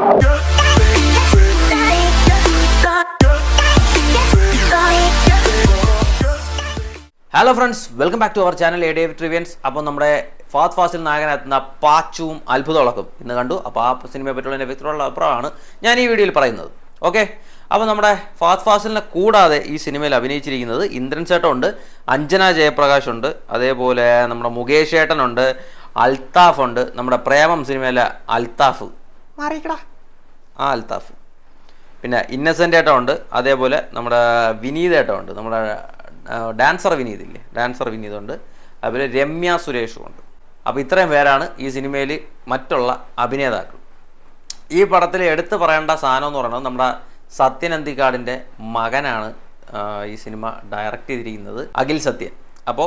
Hello friends, welcome back to our channel A Day with Trivians. അപ്പോൾ നമ്മുടെ ഫഹദ് ഫാസിൽ നായകനെത്തുന്ന പാച്ചുവും അത്ഭുതവിളക്കും ഇന്ന് കണ്ടു. അപ്പോൾ ആ സിനിമയെ പറ്റിയുള്ള എൻ്റെ വ്യക്തിപരമുള്ള അഭിപ്രായമാണ് ഞാൻ ഈ വീഡിയോയിൽ പറയുന്നത്. ഓക്കെ, അപ്പോൾ നമ്മുടെ ഫഹദ് ഫാസിലിനെ കൂടാതെ ഈ സിനിമയിൽ അഭിനയിച്ചിരിക്കുന്നത് ഇന്ദ്രൻസ് ചേട്ടനുണ്ട്, അഞ്ജന ജയപ്രകാശ് ഉണ്ട്, അതേപോലെ നമ്മുടെ മുകേഷ് ചേട്ടനുണ്ട്, അൽത്താഫ് ഉണ്ട്, നമ്മുടെ പ്രേമം സിനിമയിലെ അൽത്താഫ് മാറിക്കടാ ആ അൽത്താഫ്, പിന്നെ ഇന്നസെൻ്റ് ഏട്ടനുണ്ട്, അതേപോലെ നമ്മുടെ വിനീത് ഏട്ടനുണ്ട്, നമ്മുടെ ഡാൻസർ വിനീതില്ലേ, ഡാൻസർ വിനീതുണ്ട്, അതുപോലെ രമ്യ സുരേഷും ഉണ്ട്. അപ്പോൾ ഇത്രയും പേരാണ് ഈ സിനിമയിൽ മറ്റുള്ള അഭിനേതാക്കൾ. ഈ പടത്തിൽ എടുത്തു പറയേണ്ട സാധനം എന്ന് പറയുന്നത് നമ്മുടെ സത്യൻ അന്തിക്കാടിൻ്റെ മകനാണ് ഈ സിനിമ ഡയറക്റ്റ് ചെയ്തിരിക്കുന്നത്, അഖിൽ സത്യൻ. അപ്പോൾ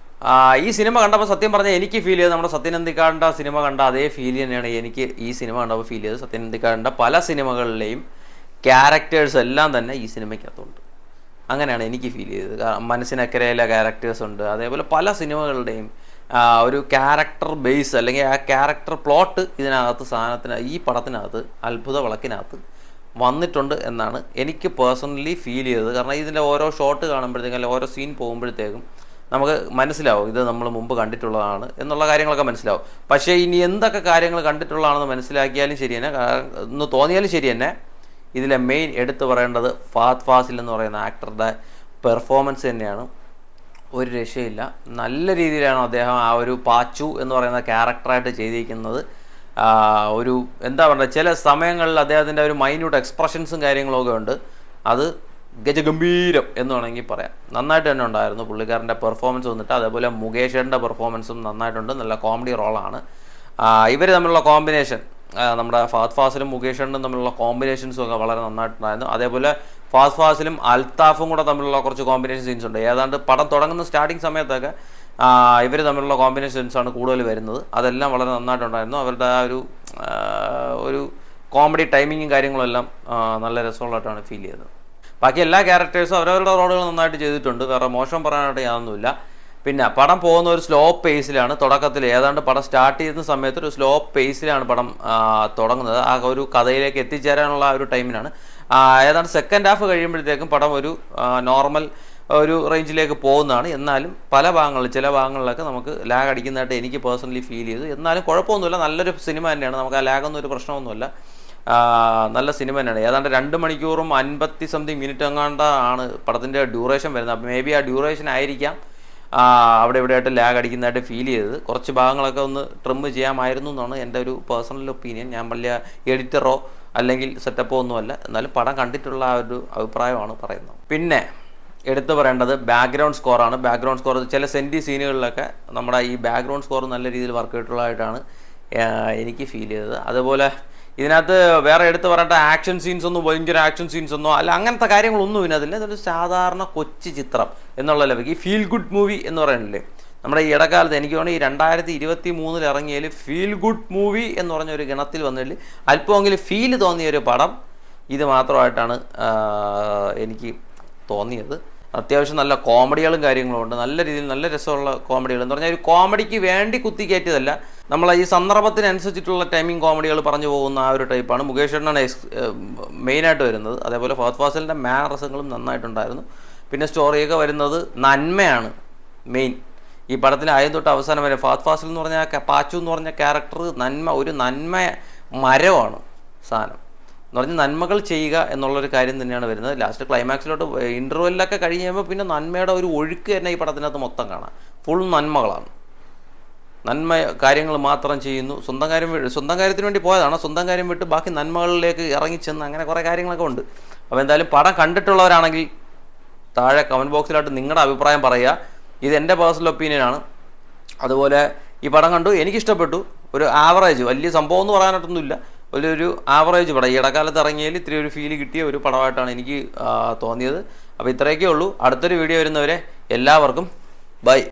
ഈ സിനിമ കണ്ടപ്പോൾ സത്യം പറഞ്ഞാൽ എനിക്ക് ഫീൽ ചെയ്തത് നമ്മുടെ സത്യൻ അന്തിക്കാടിൻ്റെ സിനിമ കണ്ട അതേ ഫീൽ തന്നെയാണ് എനിക്ക് ഈ സിനിമ കണ്ടപ്പോൾ ഫീൽ ചെയ്തത്. സത്യൻ അന്തിക്കാടിൻ്റെ പല സിനിമകളിലെയും ക്യാരക്ടേഴ്സ് എല്ലാം തന്നെ ഈ സിനിമയ്ക്കകത്തുണ്ട്. അങ്ങനെയാണ് എനിക്ക് ഫീൽ ചെയ്തത്. മനസ്സിനക്കരയിലെ ക്യാരക്ടേഴ്സ് ഉണ്ട്, അതേപോലെ പല സിനിമകളുടെയും ഒരു ക്യാരക്ടർ ബേസ് അല്ലെങ്കിൽ ആ ക്യാരക്ടർ പ്ലോട്ട് ഇതിനകത്ത് ഈ പടത്തിനകത്ത് അത്ഭുത വിളക്കിനകത്ത് വന്നിട്ടുണ്ട് എന്നാണ് എനിക്ക് പേഴ്സണലി ഫീൽ ചെയ്തത്. കാരണം ഇതിൻ്റെ ഓരോ ഷോട്ട് കാണുമ്പോഴത്തേക്കും അല്ലെങ്കിൽ ഓരോ സീൻ പോകുമ്പോഴത്തേക്കും നമുക്ക് മനസ്സിലാവും ഇത് നമ്മൾ മുമ്പ് കണ്ടിട്ടുള്ളതാണ് എന്നുള്ള കാര്യങ്ങളൊക്കെ മനസ്സിലാവും. പക്ഷേ ഇനി എന്തൊക്കെ കാര്യങ്ങൾ കണ്ടിട്ടുള്ളതാണെന്ന് മനസ്സിലാക്കിയാലും ശരി തന്നെ, ഒന്ന് തോന്നിയാലും ശരി തന്നെ, ഇതിലെ മെയിൻ എടുത്തു പറയേണ്ടത് ഫഹദ് ഫാസിൽ എന്ന് പറയുന്ന ആക്ടറുടെ പെർഫോമൻസ് തന്നെയാണ്. ഒരു രക്ഷയില്ല, നല്ല രീതിയിലാണ് അദ്ദേഹം ആ ഒരു പാച്ചു എന്ന് പറയുന്ന ക്യാരക്ടറായിട്ട് ചെയ്തിരിക്കുന്നത്. ഒരു എന്താ പറയുക, ചില സമയങ്ങളിൽ അദ്ദേഹത്തിൻ്റെ ഒരു മൈന്യൂട്ട് എക്സ്പ്രഷൻസും കാര്യങ്ങളൊക്കെ ഉണ്ട്. അത് ഗജഗംഭീരം എന്ന് വേണമെങ്കിൽ പറയാം. നന്നായിട്ട് തന്നെ ഉണ്ടായിരുന്നു പുള്ളിക്കാരൻ്റെ പെർഫോമൻസ് വന്നിട്ട്. അതേപോലെ മുകേഷിൻ്റെ പെർഫോമൻസും നന്നായിട്ടുണ്ട്, നല്ല കോമഡി റോളാണ്. ഇവർ തമ്മിലുള്ള കോമ്പിനേഷൻ, നമ്മുടെ ഫഹദ് ഫാസിലും മുകേഷും തമ്മിലുള്ള കോമ്പിനേഷൻസും ഒക്കെ വളരെ നന്നായിട്ടുണ്ടായിരുന്നു. അതേപോലെ ഫഹദ് ഫാസിലും അൽത്താഫും കൂടെ തമ്മിലുള്ള കുറച്ച് കോമ്പിനേഷൻ സീൻസ് ഉണ്ട്. ഏതാണ്ട് പടം തുടങ്ങുന്ന സ്റ്റാർട്ടിങ് സമയത്തൊക്കെ ഇവർ തമ്മിലുള്ള കോമ്പിനേഷൻ സീൻസാണ് കൂടുതൽ വരുന്നത്. അതെല്ലാം വളരെ നന്നായിട്ടുണ്ടായിരുന്നു. അവരുടെ ആ ഒരു കോമഡി ടൈമിങ്ങും കാര്യങ്ങളും എല്ലാം നല്ല രസമുള്ളതായിട്ടാണ് ഫീൽ ചെയ്തത്. ബാക്കി എല്ലാ ക്യാരക്ടേഴ്സും അവരവരുടെ റോളുകൾ നന്നായിട്ട് ചെയ്തിട്ടുണ്ട്, വേറെ മോശം പറയാനായിട്ട് യാതൊന്നുമില്ല. പിന്നെ പടം പോകുന്ന ഒരു സ്ലോ പേസിലാണ്. തുടക്കത്തിൽ ഏതാണ്ട് പടം സ്റ്റാർട്ട് ചെയ്യുന്ന സമയത്ത് ഒരു സ്ലോ പേസിലാണ് പടം തുടങ്ങുന്നത്. ആ ഒരു കഥയിലേക്ക് എത്തിച്ചേരാനുള്ള ഒരു ടൈമിനാണ്. ഏതാണ്ട് സെക്കൻഡ് ഹാഫ് കഴിയുമ്പോഴത്തേക്കും പടം ഒരു നോർമൽ ഒരു റേഞ്ചിലേക്ക് പോകുന്നതാണ്. എന്നാലും ചില ഭാഗങ്ങളിലൊക്കെ നമുക്ക് ലാഗ് അടിക്കുന്നതായിട്ട് എനിക്ക് പേഴ്സണലി ഫീൽ ചെയ്തു. എന്നാലും കുഴപ്പമൊന്നുമില്ല, നല്ലൊരു സിനിമ തന്നെയാണ്. നമുക്ക് ആ ലാഗൊന്നും ഒരു പ്രശ്നമൊന്നുമില്ല, നല്ല സിനിമ തന്നെയാണ്. ഏതാണ്ട് 2 മണിക്കൂറും 50 മിനിറ്റ് എങ്ങാണ്ടാണ് പടത്തിൻ്റെ ഡ്യൂറേഷൻ വരുന്നത്. അപ്പോൾ മേ ബി ആ ഡ്യൂറേഷൻ ആയിരിക്കാം അവിടെ ഇവിടെയായിട്ട് ലാഗ് അടിക്കുന്നതായിട്ട് ഫീൽ ചെയ്തത്. കുറച്ച് ഭാഗങ്ങളൊക്കെ ഒന്ന് ട്രിം ചെയ്യാമായിരുന്നു എന്നാണ് എൻ്റെ ഒരു പേഴ്സണൽ ഒപ്പീനിയൻ. ഞാൻ വലിയ എഡിറ്ററോ അല്ലെങ്കിൽ സെറ്റപ്പോ ഒന്നുമല്ല, എന്നാലും പടം കണ്ടിട്ടുള്ള ആ ഒരു അഭിപ്രായമാണ് പറയുന്നത്. പിന്നെ എടുത്തു പറയേണ്ടത് ബാക്ക്ഗ്രൗണ്ട് സ്കോറാണ്. ബാക്ക്ഗ്രൗണ്ട് സ്കോർ ചില സെൻറ്റി സീനുകളിലൊക്കെ നമ്മുടെ ഈ ബാക്ക്ഗ്രൗണ്ട് സ്കോർ നല്ല രീതിയിൽ വർക്ക് ചെയ്തിട്ടുള്ളതായിട്ടാണ് എനിക്ക് ഫീൽ ചെയ്തത്. അതുപോലെ ഇതിനകത്ത് വേറെ എടുത്ത് പറയേണ്ട ആക്ഷൻ സീൻസ് ഒന്നും, ഭയങ്കര ആക്ഷൻ സീൻസ് ഒന്നും അല്ല, അങ്ങനത്തെ കാര്യങ്ങളൊന്നും ഇതിനകത്തില്ല. ഇതൊരു സാധാരണ കൊച്ചു ചിത്രം എന്നുള്ള ലെവലിൽ ഈ ഫീൽ ഗുഡ് മൂവി എന്ന് പറയുന്നില്ലേ, നമ്മുടെ ഈ ഇടക്കാലത്ത് എനിക്ക് തോന്നുന്നു ഈ 2023 ഇറങ്ങിയതിൽ ഫീൽ ഗുഡ് മൂവി എന്ന് പറഞ്ഞ ഒരു ഗണത്തിൽ വന്നതിൽ അല്പമെങ്കിലും ഫീൽ തോന്നിയ ഒരു പടം ഇത് മാത്രമായിട്ടാണ് എനിക്ക് തോന്നിയത്. അത്യാവശ്യം നല്ല കോമഡികളും കാര്യങ്ങളും ഉണ്ട്, നല്ല രീതിയിൽ നല്ല രസമുള്ള കോമഡികൾ എന്ന് പറഞ്ഞാൽ ഒരു കോമഡിക്ക് വേണ്ടി കുത്തിക്കയറ്റിയതല്ല, നമ്മളെ ഈ സന്ദർഭത്തിനനുസരിച്ചിട്ടുള്ള ടൈമിംഗ് കോമഡികൾ പറഞ്ഞു പോകുന്ന ആ ഒരു ടൈപ്പാണ്. മുകേഷിനാണ് മെയിനായിട്ട് വരുന്നത്. അതേപോലെ ഫഹദ് ഫാസിലിൻ്റെ മാനറിസങ്ങളും നന്നായിട്ടുണ്ടായിരുന്നു. പിന്നെ സ്റ്റോറിയൊക്കെ വരുന്നത് നന്മയാണ് മെയിൻ. ഈ പടത്തിൽ ആദ്യം തൊട്ട് അവസാനം വരെ ഫഹദ് ഫാസിൽ എന്ന് പറഞ്ഞാൽ പാച്ചു എന്ന് പറഞ്ഞ ക്യാരക്ടർ ഒരു നന്മ മരമാണ് സാധനം എന്ന് പറഞ്ഞാൽ നന്മകൾ ചെയ്യുക എന്നുള്ളൊരു കാര്യം തന്നെയാണ് വരുന്നത്. ലാസ്റ്റ് ക്ലൈമാക്സിലോട്ട് ഇൻ്റർവെല്ലൊക്കെ കഴിഞ്ഞ് കഴിയുമ്പോൾ പിന്നെ നന്മയുടെ ഒരു ഒഴുക്ക് തന്നെ ഈ പടത്തിനകത്ത് മൊത്തം കാണാം. ഫുൾ നന്മകളാണ്, നന്മ കാര്യങ്ങൾ മാത്രം ചെയ്യുന്നു. സ്വന്തം കാര്യത്തിന് വേണ്ടി പോയതാണ്, സ്വന്തം കാര്യം വിട്ട് ബാക്കി നന്മകളിലേക്ക് ഇറങ്ങിച്ചെന്ന് അങ്ങനെ കുറേ കാര്യങ്ങളൊക്കെ ഉണ്ട്. അപ്പോൾ എന്തായാലും പടം കണ്ടിട്ടുള്ളവരാണെങ്കിൽ താഴെ കമൻറ്റ് ബോക്സിലായിട്ട് നിങ്ങളുടെ അഭിപ്രായം പറയുക. ഇത് എൻ്റെ പേഴ്സണൽ ഒപ്പീനിയനാണ്. അതുപോലെ ഈ പടം കണ്ടു, എനിക്കിഷ്ടപ്പെട്ടു. ഒരു ആവറേജ്, വലിയ സംഭവം എന്ന് പറയാനായിട്ടൊന്നുമില്ല, ഒരു ആവറേജ് പടം. ഈ ഇടക്കാലത്ത് ഇറങ്ങിയതിൽ ഇത്തിരി ഒരു ഫീൽ കിട്ടിയ ഒരു പടമായിട്ടാണ് എനിക്ക് തോന്നിയത്. അപ്പോൾ ഇത്രയൊക്കെ ഉള്ളൂ. അടുത്തൊരു വീഡിയോ വരുന്നവരെ എല്ലാവർക്കും ബൈ.